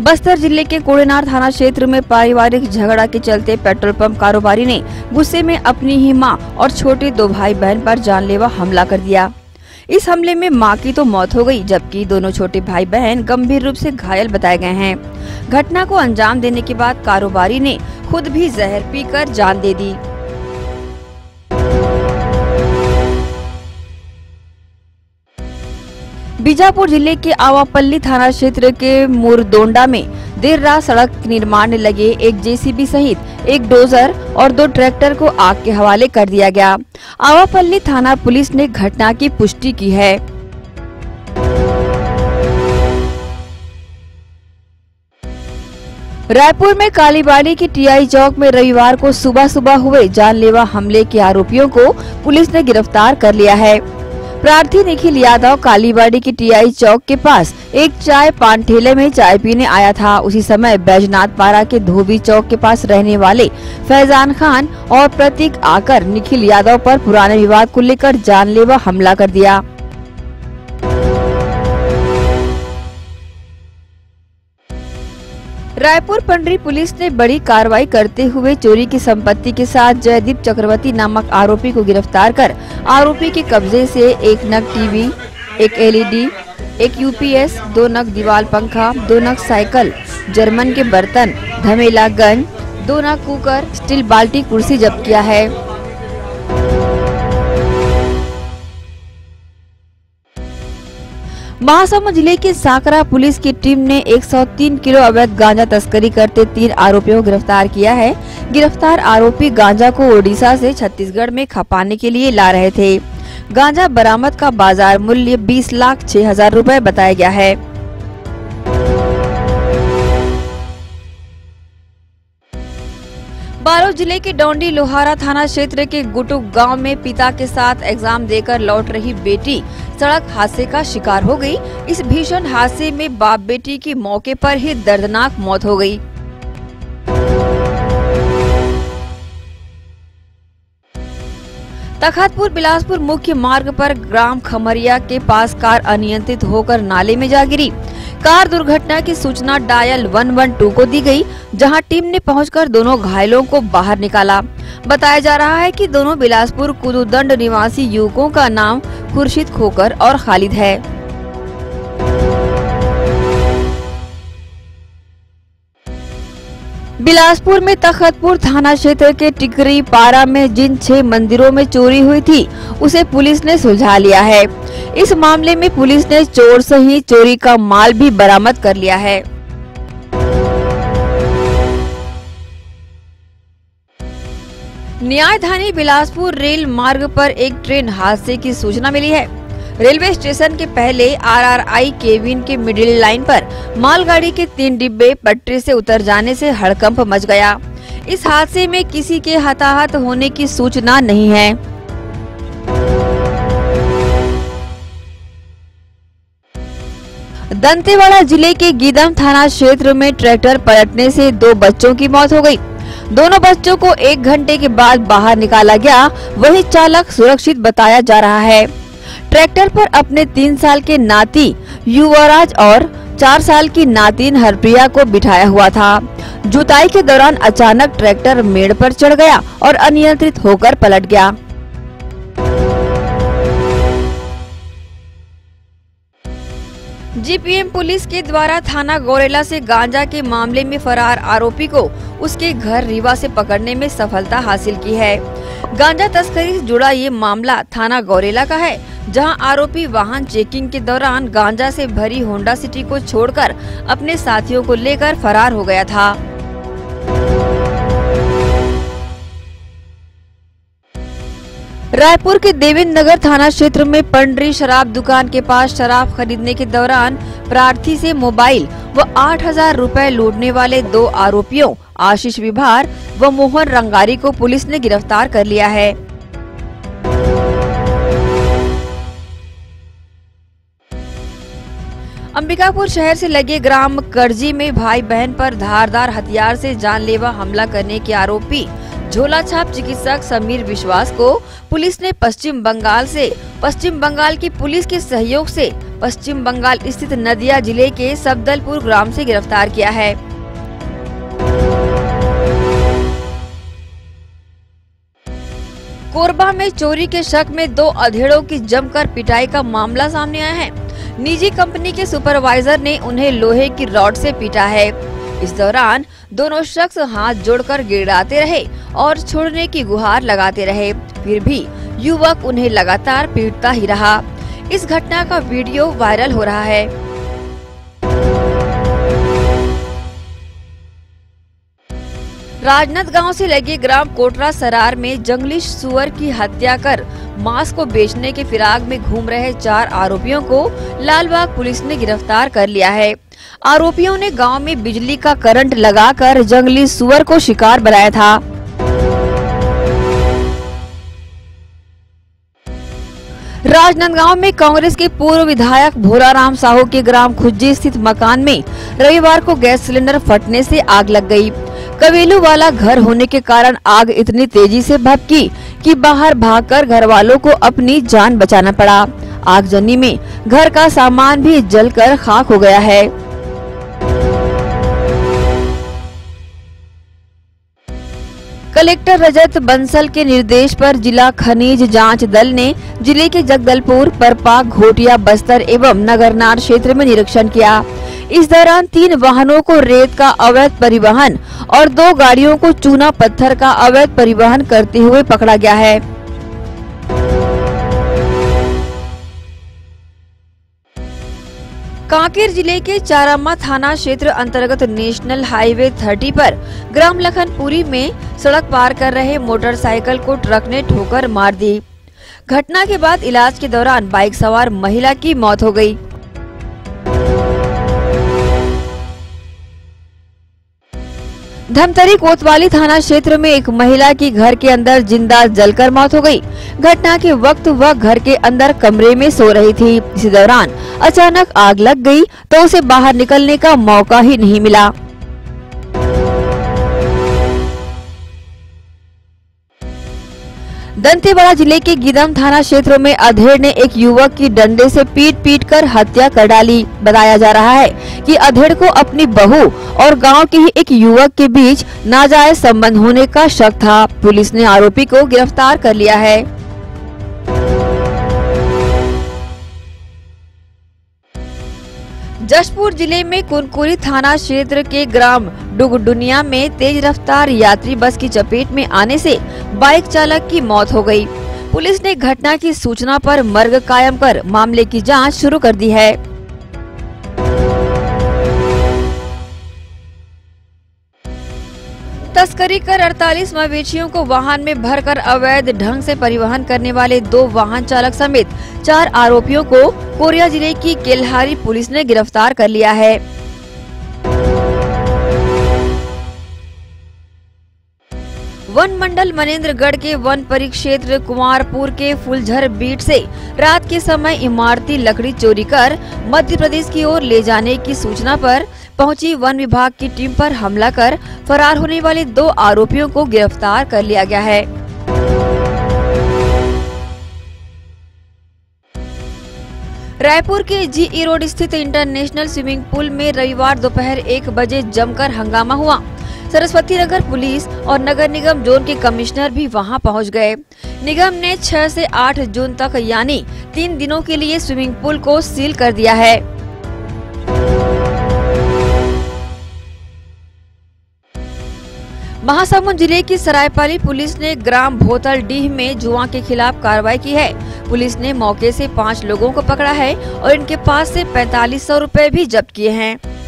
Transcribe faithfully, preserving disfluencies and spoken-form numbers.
बस्तर जिले के कोड़ेनार थाना क्षेत्र में पारिवारिक झगड़ा के चलते पेट्रोल पंप कारोबारी ने गुस्से में अपनी ही मां और छोटे दो भाई बहन पर जानलेवा हमला कर दिया। इस हमले में मां की तो मौत हो गई, जबकि दोनों छोटे भाई बहन गंभीर रूप से घायल बताए गए हैं। घटना को अंजाम देने के बाद कारोबारी ने खुद भी जहर पीकर जान दे दी। बीजापुर जिले के आवापल्ली थाना क्षेत्र के मुरदोंडा में देर रात सड़क निर्माण में लगे एक जेसीबी सहित एक डोजर और दो ट्रैक्टर को आग के हवाले कर दिया गया। आवापल्ली थाना पुलिस ने घटना की पुष्टि की है। रायपुर में कालीबाड़ी के टीआई चौक में रविवार को सुबह सुबह हुए जानलेवा हमले के आरोपियों को पुलिस ने गिरफ्तार कर लिया है। प्रार्थी निखिल यादव कालीबाड़ी के टीआई चौक के पास एक चाय पान ठेले में चाय पीने आया था। उसी समय बैजनाथ पारा के धोबी चौक के पास रहने वाले फैजान खान और प्रतीक आकर निखिल यादव पर पुराने विवाद को लेकर जानलेवा हमला कर दिया। रायपुर पंडरी पुलिस ने बड़ी कार्रवाई करते हुए चोरी की संपत्ति के साथ जयदीप चक्रवर्ती नामक आरोपी को गिरफ्तार कर आरोपी के कब्जे से एक नग टीवी, एक एलईडी, एक यूपीएस, दो नग दीवार पंखा, दो नग साइकिल, जर्मन के बर्तन, धमेला गन, दो नग कुकर, स्टील बाल्टी, कुर्सी जब्त किया है। महासमुंद जिले के साकरा पुलिस की टीम ने एक सौ तीन किलो अवैध गांजा तस्करी करते तीन आरोपियों को गिरफ्तार किया है। गिरफ्तार आरोपी गांजा को ओडिशा से छत्तीसगढ़ में खपाने के लिए ला रहे थे। गांजा बरामद का बाजार मूल्य बीस लाख छह हजार रुपए बताया गया है। बालोद जिले के डोंडी लोहारा थाना क्षेत्र के गुटुक गांव में पिता के साथ एग्जाम देकर लौट रही बेटी सड़क हादसे का शिकार हो गई। इस भीषण हादसे में बाप बेटी की मौके पर ही दर्दनाक मौत हो गई। तखतपुर बिलासपुर मुख्य मार्ग पर ग्राम खमरिया के पास कार अनियंत्रित होकर नाले में जा गिरी। कार दुर्घटना की सूचना डायल एक सौ बारह को दी गई, जहां टीम ने पहुंचकर दोनों घायलों को बाहर निकाला। बताया जा रहा है कि दोनों बिलासपुर कुदुदंड निवासी युवकों का नाम खुर्शीद खोकर और खालिद है। बिलासपुर में तखतपुर थाना क्षेत्र के टिकरी पारा में जिन छह मंदिरों में चोरी हुई थी, उसे पुलिस ने सुलझा लिया है। इस मामले में पुलिस ने चोर सहित चोरी का माल भी बरामद कर लिया है। न्यायधानी बिलासपुर रेल मार्ग पर एक ट्रेन हादसे की सूचना मिली है। रेलवे स्टेशन के पहले आरआरआई केबिन के मिडिल लाइन पर मालगाड़ी के तीन डिब्बे पटरी से उतर जाने से हड़कंप मच गया। इस हादसे में किसी के हताहत होने की सूचना नहीं है। दंतेवाड़ा जिले के गीदम थाना क्षेत्र में ट्रैक्टर पलटने से दो बच्चों की मौत हो गई। दोनों बच्चों को एक घंटे के बाद बाहर निकाला गया, वही चालक सुरक्षित बताया जा रहा है। ट्रैक्टर पर अपने तीन साल के नाती युवराज और चार साल की नातिन हरप्रिया को बिठाया हुआ था। जुताई के दौरान अचानक ट्रैक्टर मेड़ पर चढ़ गया और अनियंत्रित होकर पलट गया। जीपीएम पुलिस के द्वारा थाना गौरेला से गांजा के मामले में फरार आरोपी को उसके घर रीवा से पकड़ने में सफलता हासिल की है। गांजा तस्करी से जुड़ा ये मामला थाना गौरेला का है, जहां आरोपी वाहन चेकिंग के दौरान गांजा से भरी होंडा सिटी को छोड़कर अपने साथियों को लेकर फरार हो गया था। रायपुर के देवेंद्र नगर थाना क्षेत्र में पंडरी शराब दुकान के पास शराब खरीदने के दौरान प्रार्थी से मोबाइल व आठ हजार रूपए लूटने वाले दो आरोपियों आशीष विभार व मोहन रंगारी को पुलिस ने गिरफ्तार कर लिया है। अंबिकापुर शहर से लगे ग्राम करजी में भाई बहन पर धारदार हथियार से जानलेवा हमला करने के आरोपी झोला छाप चिकित्सक समीर विश्वास को पुलिस ने पश्चिम बंगाल से पश्चिम बंगाल की पुलिस के सहयोग से पश्चिम बंगाल स्थित नदिया जिले के सबदलपुर ग्राम से गिरफ्तार किया है। कोरबा में चोरी के शक में दो अधेड़ों की जमकर पिटाई का मामला सामने आया है। निजी कंपनी के सुपरवाइजर ने उन्हें लोहे की रॉड से पीटा है। इस दौरान दोनों शख्स हाथ जोड़कर गिड़ाते रहे और छोड़ने की गुहार लगाते रहे, फिर भी युवक उन्हें लगातार पीटता ही रहा। इस घटना का वीडियो वायरल हो रहा है। राजनांदगांव से लगे ग्राम कोटरा सरार में जंगली सुअर की हत्या कर मांस को बेचने के फिराक में घूम रहे चार आरोपियों को लालबाग पुलिस ने गिरफ्तार कर लिया है। आरोपियों ने गांव में बिजली का करंट लगाकर जंगली सुअर को शिकार बनाया था। राजनांदगांव में कांग्रेस के पूर्व विधायक भोलाराम साहू के ग्राम खुज्जी स्थित मकान में रविवार को गैस सिलेंडर फटने से आग लग गई। कबीलू वाला घर होने के कारण आग इतनी तेजी से भभकी कि बाहर भागकर घर वालों को अपनी जान बचाना पड़ा। आगजनी में घर का सामान भी जलकर खाक हो गया है। कलेक्टर रजत बंसल के निर्देश पर जिला खनिज जांच दल ने जिले के जगदलपुर, परपा, घोटिया, बस्तर एवं नगरनार क्षेत्र में निरीक्षण किया। इस दौरान तीन वाहनों को रेत का अवैध परिवहन और दो गाड़ियों को चूना पत्थर का अवैध परिवहन करते हुए पकड़ा गया है। कांकेर जिले के चारामा थाना क्षेत्र अंतर्गत नेशनल हाईवे तीस पर ग्राम लखनपुरी में सड़क पार कर रहे मोटरसाइकिल को ट्रक ने ठोकर मार दी। घटना के बाद इलाज के दौरान बाइक सवार महिला की मौत हो गई। धमतरी कोतवाली थाना क्षेत्र में एक महिला की घर के अंदर जिंदा जलकर मौत हो गई। घटना के वक्त वह घर के अंदर कमरे में सो रही थी। इसी दौरान अचानक आग लग गई तो उसे बाहर निकलने का मौका ही नहीं मिला। दंतेवाड़ा जिले के गीदम थाना क्षेत्र में अधेड़ ने एक युवक की डंडे से पीट पीट कर हत्या कर डाली। बताया जा रहा है कि अधेड़ को अपनी बहू और गांव के ही एक युवक के बीच नाजायज संबंध होने का शक था। पुलिस ने आरोपी को गिरफ्तार कर लिया है। जशपुर जिले में कुनकुरी थाना क्षेत्र के ग्राम डुगडुनिया में तेज रफ्तार यात्री बस की चपेट में आने से बाइक चालक की मौत हो गई। पुलिस ने घटना की सूचना पर मर्ग कायम कर मामले की जांच शुरू कर दी है। तस्करी कर अड़तालीस मवेशियों को वाहन में भरकर अवैध ढंग से परिवहन करने वाले दो वाहन चालक समेत चार आरोपियों को कोरिया जिले की केल्हारी पुलिस ने गिरफ्तार कर लिया है। वन मंडल मनेन्द्रगढ़ के वन परिक्षेत्र कुमारपुर के फुलझर बीट से रात के समय इमारती लकड़ी चोरी कर मध्य प्रदेश की ओर ले जाने की सूचना पर पहुंची वन विभाग की टीम पर हमला कर फरार होने वाले दो आरोपियों को गिरफ्तार कर लिया गया है। रायपुर के जीई रोड स्थित इंटरनेशनल स्विमिंग पूल में रविवार दोपहर एक बजे जमकर हंगामा हुआ। सरस्वती नगर पुलिस और नगर निगम जोन के कमिश्नर भी वहां पहुंच गए। निगम ने छह से आठ जून तक यानी तीन दिनों के लिए स्विमिंग पूल को सील कर दिया है। महासमुंद जिले की सरायपाली पुलिस ने ग्राम भोतलडीह में जुआ के खिलाफ कार्रवाई की है। पुलिस ने मौके से पाँच लोगों को पकड़ा है और इनके पास से पैंतालीस सौ रुपए भी जब्त किए हैं।